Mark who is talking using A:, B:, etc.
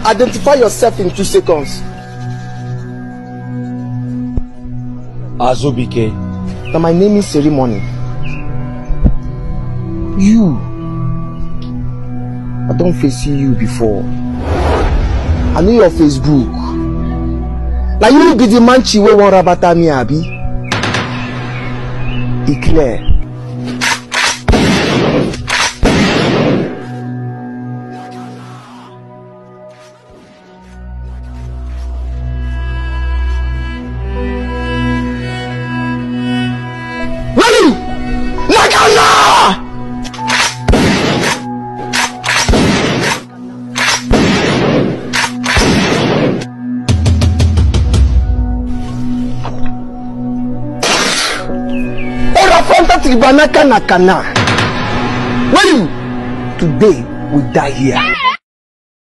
A: Identify yourself in 2 seconds.
B: Azubike.
A: Now my name is Ceremony. You. I don't face you before. I know your Facebook. Now you be the man she will want rabata me abi. It clear. Banaka nakana. When you today we die here.